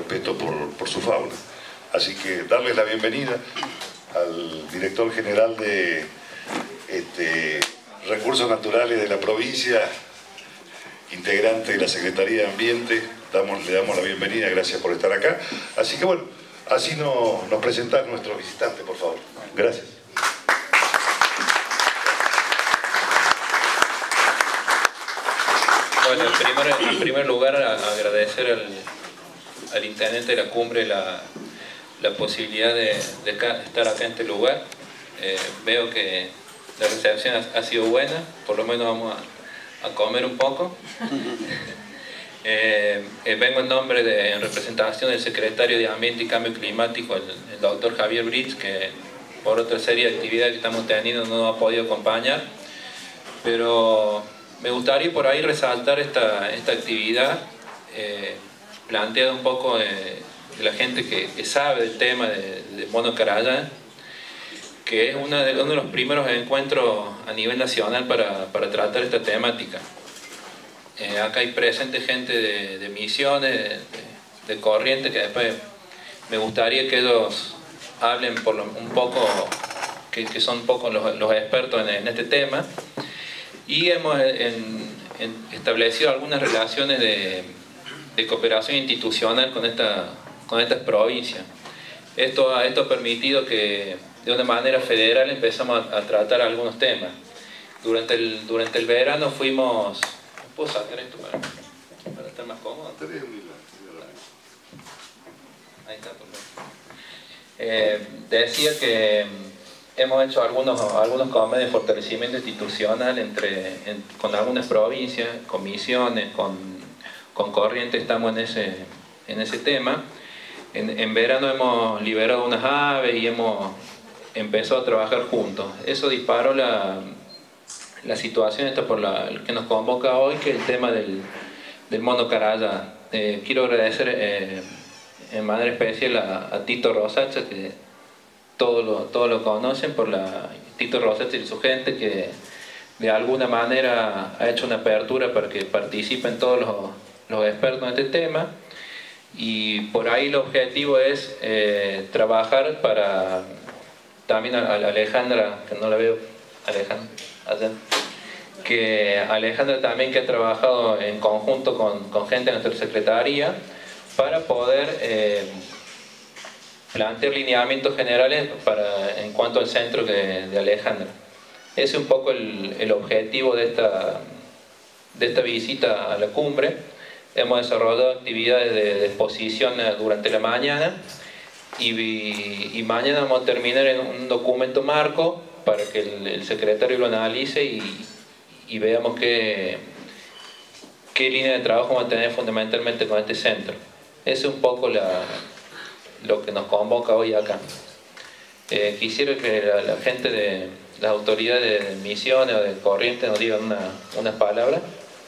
respeto por su fauna. Así que darles la bienvenida al director general de Recursos Naturales de la provincia, integrante de la Secretaría de Ambiente. Le damos la bienvenida, gracias por estar acá. Así que bueno, así nos presentan nuestros visitantes, por favor. Gracias. Bueno, en primer lugar agradecer al intendente de la cumbre la posibilidad de estar acá en este lugar. Veo que la recepción ha sido buena, por lo menos vamos a comer un poco. Vengo en representación del secretario de Ambiente y Cambio Climático, el doctor Javier Brits, que por otra serie de actividades que estamos teniendo no nos ha podido acompañar, pero me gustaría por ahí resaltar esta actividad planteada un poco de la gente que sabe del tema de mono carayán, que es uno de los primeros encuentros a nivel nacional para tratar esta temática. Acá hay presente gente de Misiones, de Corrientes, que después me gustaría que ellos hablen un poco, que son un poco los expertos en este tema. Y hemos establecido algunas relaciones de cooperación institucional con estas provincias. Esto ha permitido que de una manera federal empezamos a tratar algunos temas. Durante el verano fuimos... ¿Puedo sacar esto para estar más cómodo? Ahí está, perfecto. Decía que hemos hecho algunos convenios de fortalecimiento institucional con algunas provincias, con Misiones, con Corrientes, estamos en ese tema. En verano hemos liberado unas aves y hemos empezado a trabajar juntos. Eso disparó la situación esta por la que nos convoca hoy, que es el tema del mono carayán. Quiero agradecer en manera especial a Tito Rosacha, que todos lo conocen, Tito Rosacha y su gente, que de alguna manera ha hecho una apertura para que participen todos los expertos en este tema. Y por ahí el objetivo es trabajar para también a Alejandra, que no la veo, Alejandra también, que ha trabajado en conjunto con gente de nuestra secretaría para poder plantear lineamientos generales en cuanto al centro de Alejandra. Ese es un poco el objetivo de esta visita a la cumbre. Hemos desarrollado actividades de exposición durante la mañana y mañana vamos a terminar en un documento marco para que el secretario lo analice y veamos qué línea de trabajo vamos a tener fundamentalmente con este centro. Ese es un poco lo que nos convoca hoy acá. Quisiera que la gente de las autoridades de Misiones o de Corrientes nos digan unas palabras.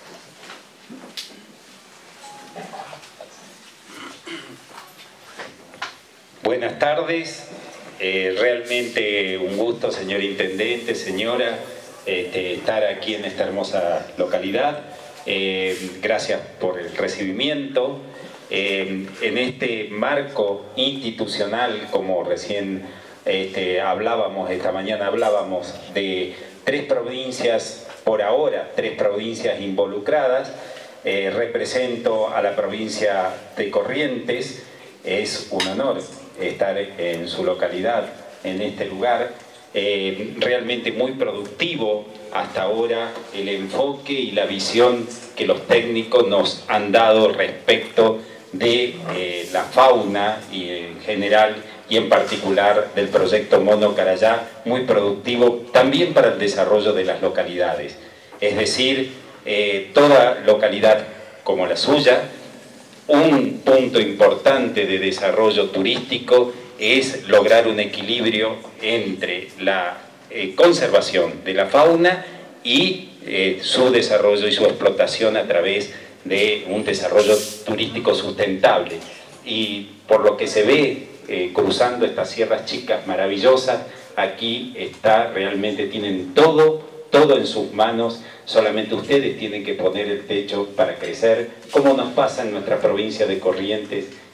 Buenas tardes, realmente un gusto, señor intendente, señora, estar aquí en esta hermosa localidad. Gracias por el recibimiento. En este marco institucional, como recién hablábamos, esta mañana hablábamos de 3 provincias por ahora, 3 provincias involucradas. Represento a la provincia de Corrientes. Es un honor estar en su localidad, en este lugar. Realmente muy productivo hasta ahora el enfoque y la visión que los técnicos nos han dado respecto de la fauna y en general y en particular del proyecto Mono Carayán, muy productivo también para el desarrollo de las localidades. Es decir, toda localidad como la suya, un punto importante de desarrollo turístico es lograr un equilibrio entre la conservación de la fauna y su desarrollo y su explotación a través de un desarrollo turístico sustentable. Y por lo que se ve cruzando estas sierras chicas maravillosas, aquí realmente tienen todo en sus manos. Solamente ustedes tienen que poner el techo para crecer, como nos pasa en nuestra provincia de Corrientes,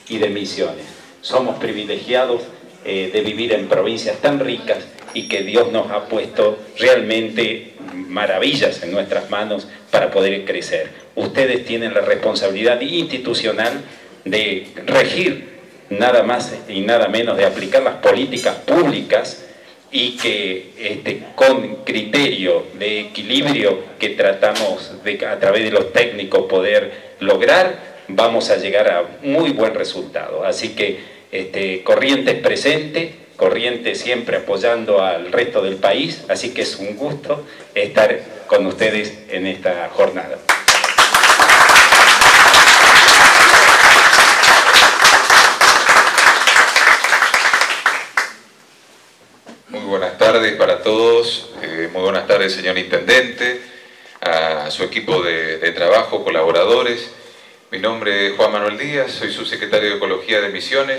y de Misiones. Somos privilegiados de vivir en provincias tan ricas y que Dios nos ha puesto realmente maravillas en nuestras manos para poder crecer. Ustedes tienen la responsabilidad institucional de regir nada más y nada menos, de aplicar las políticas públicas y que con criterio de equilibrio que tratamos a través de los técnicos poder lograr, vamos a llegar a muy buen resultado. Así que Corrientes presente, Corrientes siempre apoyando al resto del país, así que es un gusto estar con ustedes en esta jornada. Muy buenas tardes para todos, muy buenas tardes señor Intendente, a su equipo de trabajo, colaboradores. Mi nombre es Juan Manuel Díaz, soy subsecretario de Ecología de Misiones.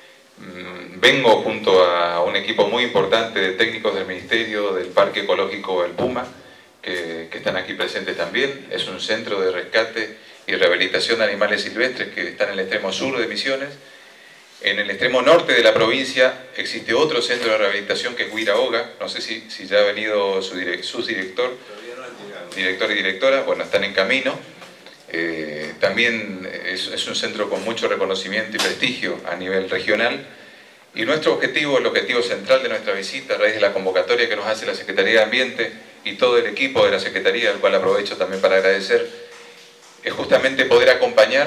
Vengo junto a un equipo muy importante de técnicos del Ministerio del Parque Ecológico El Puma, que están aquí presentes también. Es un centro de rescate y rehabilitación de animales silvestres que está en el extremo sur de Misiones. En el extremo norte de la provincia existe otro centro de rehabilitación que es Huiraoga. No sé si ya ha venido su director y directora. Bueno, están en camino. También es un centro con mucho reconocimiento y prestigio a nivel regional. Y nuestro objetivo, el objetivo central de nuestra visita, a raíz de la convocatoria que nos hace la Secretaría de Ambiente y todo el equipo de la Secretaría, al cual aprovecho también para agradecer, es justamente poder acompañar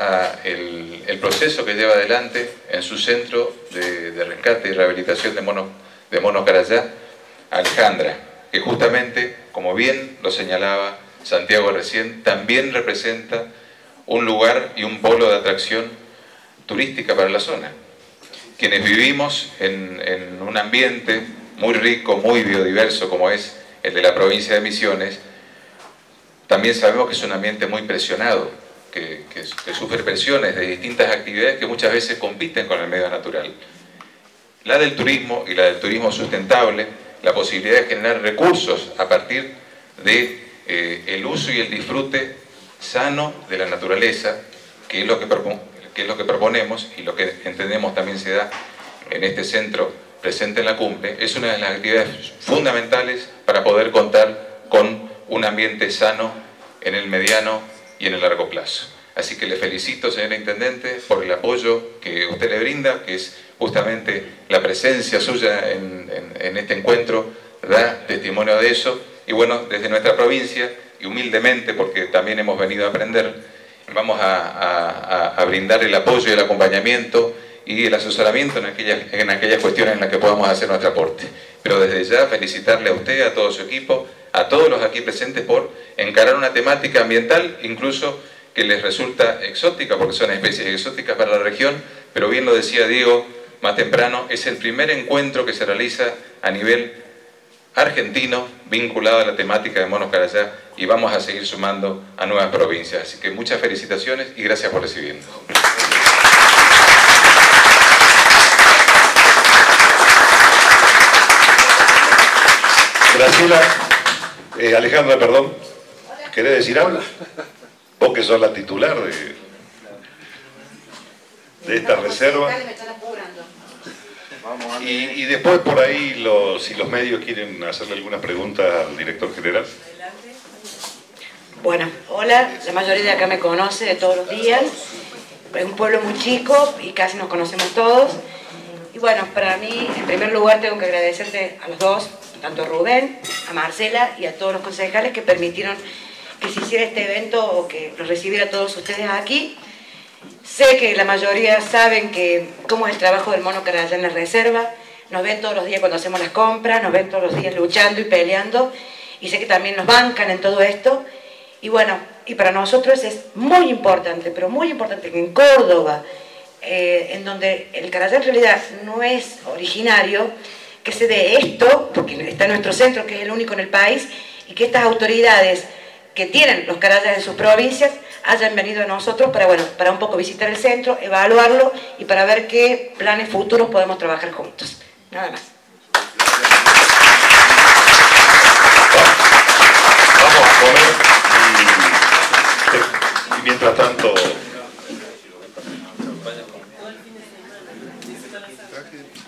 el proceso que lleva adelante en su centro de rescate y rehabilitación de monos carayá, Alejandra, que justamente, como bien lo señalaba Santiago recién, también representa un lugar y un polo de atracción turística para la zona. Quienes vivimos en un ambiente muy rico, muy biodiverso como es el de la provincia de Misiones, también sabemos que es un ambiente muy presionado, que sufre presiones de distintas actividades que muchas veces compiten con el medio natural. La del turismo y la del turismo sustentable, la posibilidad de generar recursos a partir de el uso y el disfrute sano de la naturaleza, que es lo que proponemos y lo que entendemos también se da en este centro presente en la cumbre, es una de las actividades fundamentales para poder contar con un ambiente sano en el mediano y en el largo plazo. Así que le felicito, señora Intendente, por el apoyo que usted le brinda, que es justamente la presencia suya en este encuentro, da testimonio de eso. Y bueno, desde nuestra provincia, y humildemente, porque también hemos venido a aprender, vamos a brindar el apoyo y el acompañamiento y el asesoramiento en aquellas cuestiones en las que podamos hacer nuestro aporte. Pero desde ya felicitarle a usted, a todo su equipo, a todos los aquí presentes por encarar una temática ambiental, incluso que les resulta exótica, porque son especies exóticas para la región, pero bien lo decía Diego más temprano, es el primer encuentro que se realiza a nivel argentino vinculado a la temática de monos carayá y vamos a seguir sumando a nuevas provincias. Así que muchas felicitaciones y gracias por recibirnos. Graciela, Alejandra, perdón, ¿querés decir algo? Vos que sos la titular de esta reserva. Y después por ahí, si los medios quieren hacerle alguna pregunta al director general. Bueno, hola, la mayoría de acá me conoce de todos los días. Es un pueblo muy chico y casi nos conocemos todos. Y bueno, para mí, en primer lugar, tengo que agradecerte a los dos, tanto a Rubén, a Marcela y a todos los concejales que permitieron que se hiciera este evento o que los recibiera a todos ustedes aquí. Sé que la mayoría saben cómo es el trabajo del mono carayá en la reserva. Nos ven todos los días cuando hacemos las compras, nos ven todos los días luchando y peleando. Y sé que también nos bancan en todo esto. Y bueno, y para nosotros es muy importante, pero muy importante que en Córdoba, en donde el carayá en realidad no es originario, que se dé esto, porque está en nuestro centro, que es el único en el país, y que estas autoridades que tienen los carayás en sus provincias hayan venido a nosotros para, bueno, para un poco visitar el centro, evaluarlo y para ver qué planes futuros podemos trabajar juntos. Nada más. Vamos a comer y mientras tanto